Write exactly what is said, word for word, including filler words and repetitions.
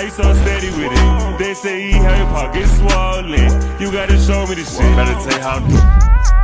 you so steady with it? They say he had your pockets swollen. You gotta show me the shit. Better tell you how to do.